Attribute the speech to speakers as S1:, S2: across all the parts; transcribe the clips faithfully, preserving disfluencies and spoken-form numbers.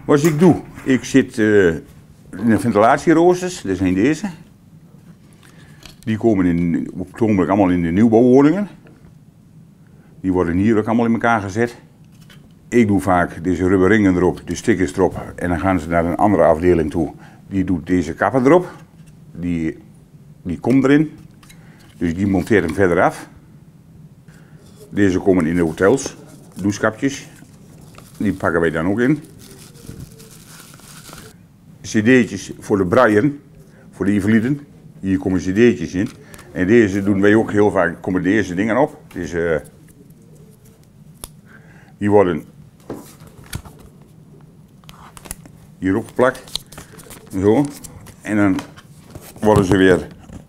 S1: Wat ik doe, ik zit uh, in de ventilatieroosters, dat zijn deze. Die komen in, op het ogenblik allemaal in de nieuwbouwwoningen. Die worden hier ook allemaal in elkaar gezet. Ik doe vaak deze rubberingen erop, de stickers erop en dan gaan ze naar een andere afdeling toe. Die doet deze kappen erop, die, die komt erin, dus die monteert hem verder af. Deze komen in de hotels, douchekapjes, die pakken wij dan ook in. Cd'tjes voor de braaieren, voor de invaliden, hier komen cd'tjes in. En deze doen wij ook heel vaak, komen deze dingen op. Dus, uh, die worden hier opgeplakt, zo, en dan worden ze weer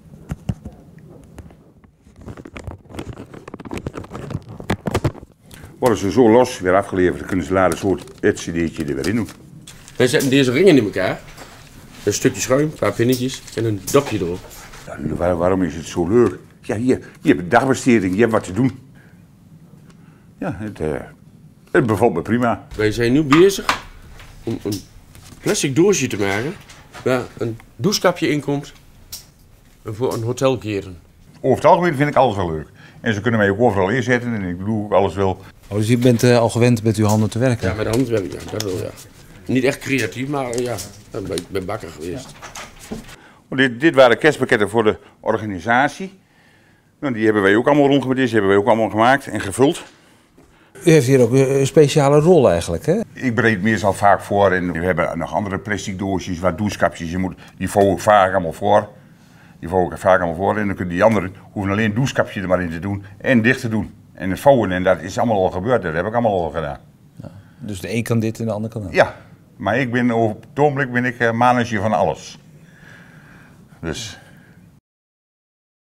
S1: worden ze zo los weer afgeleverd, dan kunnen ze later zo het cd'tje er weer in doen.
S2: Wij zetten deze ringen in elkaar, een stukje schuim, een paar pinnetjes en een dopje erop.
S1: Ja, waar, waarom is het zo leuk? Ja, hier, je hebt een dagbesteding, je hebt wat te doen. Ja, het, uh, het bevalt me prima.
S2: Wij zijn nu bezig om een plastic doosje te maken waar een douchekapje in komt voor een hotelkeren.
S1: Over het algemeen vind ik alles wel leuk. En ze kunnen mij ook overal inzetten en ik doe ook alles wel.
S3: Oh, dus je bent uh, al gewend met uw handen te werken?
S2: Ja, met de handen werken, ja, dat wel, ja. Niet echt creatief, maar ja, ik ben bakker geweest.
S1: Ja. Dit, dit waren kerstpakketten voor de organisatie. Nou, die hebben wij ook allemaal rondgemaakt, deze hebben wij ook allemaal gemaakt en gevuld.
S3: U heeft hier ook een speciale rol eigenlijk, hè?
S1: Ik bereid meestal vaak voor en we hebben nog andere plastic doosjes, wat douchekapjes. Je moet, die vouw ik vaak allemaal voor. Die vouw ik vaak allemaal voor en dan kunnen die anderen hoeven alleen een douchekapje er maar in te doen en dicht te doen. En het vouwen en dat is allemaal al gebeurd, dat heb ik allemaal al gedaan.
S3: Ja, dus de een kan dit en de ander kan dat?
S1: Ja, maar ik ben op het ogenblik ben ik manager van alles. Dus...